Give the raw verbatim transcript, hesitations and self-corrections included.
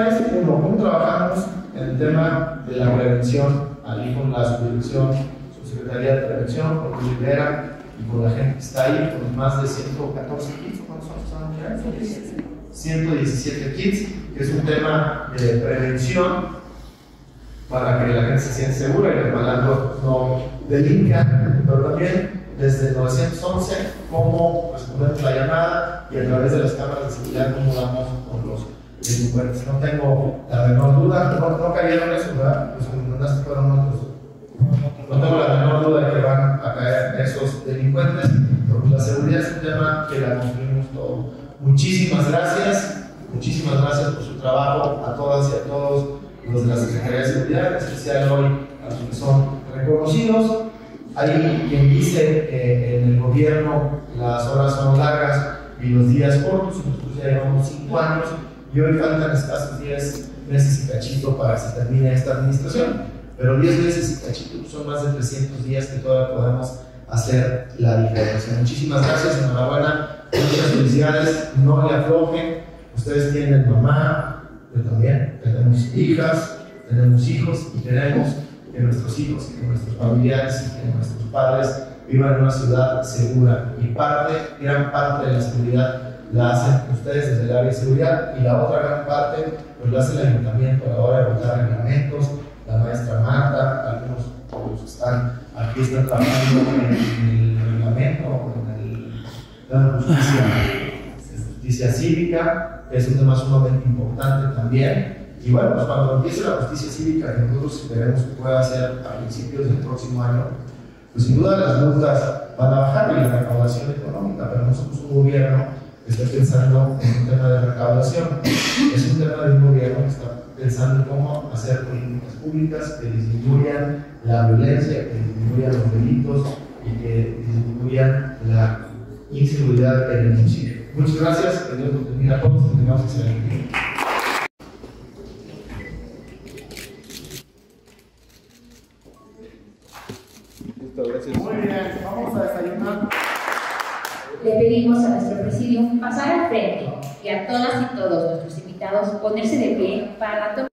Uno, ¿cómo trabajamos en el tema de la prevención? Ahí con la subdirección, subsecretaría de prevención, con Luis Rivera y con la gente que está ahí, con más de ciento catorce kits, ¿cuántos son? ciento diecisiete kits, que es un tema de prevención para que la gente se sienta segura y los malandros no delincan, pero también desde el nueve once cómo respondemos la llamada y a través de las cámaras de seguridad cómo damos con los delincuentes. No tengo la menor duda, no, no cayeron eso, ¿verdad? Los que me mandaste fueron otros. No tengo la menor duda de que van a caer esos delincuentes, porque la seguridad es un tema que la construimos todo. Muchísimas gracias, muchísimas gracias por su trabajo a todas y a todos los de la Secretaría de Seguridad, en especial hoy a los que son reconocidos. Hay quien dice que en el gobierno las horas son largas y los días cortos, nosotros ya llevamos cinco años y hoy faltan escasos diez meses y cachito para que se termine esta administración, pero diez meses y cachito son más de trescientos días que todavía podemos hacer la diferencia. Muchísimas gracias, enhorabuena, muchas felicidades, no le aflojen, ustedes tienen mamá, yo también, tenemos hijas, tenemos hijos y queremos que nuestros hijos, que nuestros familiares y que nuestros padres vivan en una ciudad segura, y parte, gran parte de la seguridad la hacen ustedes desde el área de seguridad, y la otra gran parte pues la hace el ayuntamiento a la hora de votar reglamentos, la maestra Marta, algunos de los que están aquí están trabajando en, en el reglamento, en el plan de justicia, justicia cívica, que es un tema sumamente importante también. Y bueno, pues cuando empiece la justicia cívica, que nosotros esperemos que pueda ser a principios del próximo año, pues sin duda las multas van a bajar y la recaudación económica, pero no somos un gobierno que esté pensando en un tema de recaudación, es un tema de un gobierno que está pensando en cómo hacer políticas públicas que disminuyan la violencia, que disminuyan los delitos y que disminuyan la inseguridad en el municipio. Muchas gracias, que Dios nos bendiga a todos, que tengamos excelente día. Gracias. Muy bien, vamos a desayunar. Le pedimos a nuestro presidium pasar al frente y a todas y todos nuestros invitados ponerse de pie para la toma.